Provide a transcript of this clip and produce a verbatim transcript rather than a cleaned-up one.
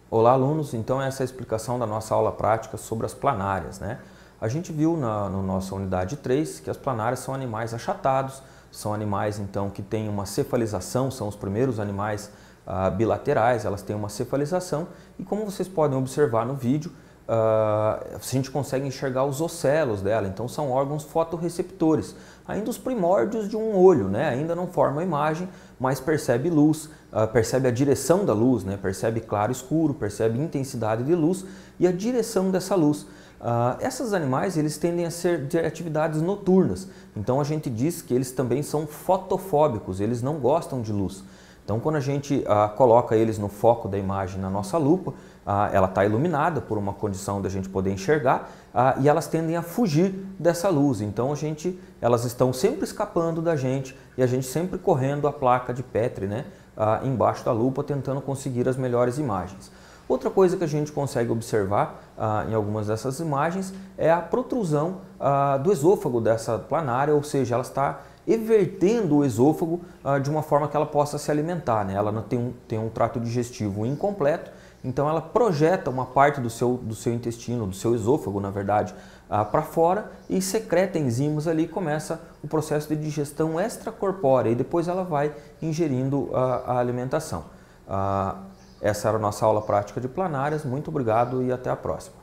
Olá, alunos! Então essa é a explicação da nossa aula prática sobre as planárias, né? A gente viu na, na nossa unidade três que as planárias são animais achatados, são animais então que têm uma cefalização, são os primeiros animais ah, bilaterais, elas têm uma cefalização e como vocês podem observar no vídeo, ah, a gente consegue enxergar os ocelos dela, então são órgãos fotorreceptores, ainda os primórdios de um olho, né? Ainda não forma a imagem, mas percebe luz, uh, percebe a direção da luz, né? Percebe claro e escuro, percebe intensidade de luz e a direção dessa luz. Uh, esses animais eles tendem a ser de atividades noturnas, então a gente diz que eles também são fotofóbicos, eles não gostam de luz. Então quando a gente uh, coloca eles no foco da imagem na nossa lupa, uh, ela está iluminada por uma condição da gente poder enxergar uh, e elas tendem a fugir dessa luz, então a gente, elas estão sempre escapando da gente e a gente sempre correndo a placa de Petri, né, uh, embaixo da lupa tentando conseguir as melhores imagens. Outra coisa que a gente consegue observar ah, em algumas dessas imagens é a protrusão ah, do esôfago dessa planária, ou seja, ela está evertendo o esôfago ah, de uma forma que ela possa se alimentar, né? Ela não tem um, tem um trato digestivo incompleto, então ela projeta uma parte do seu, do seu intestino, do seu esôfago, na verdade, ah, para fora e secreta enzimas ali e começa o processo de digestão extracorpórea e depois ela vai ingerindo ah, a alimentação. Ah, Essa era a nossa aula prática de planárias. Muito obrigado e até a próxima.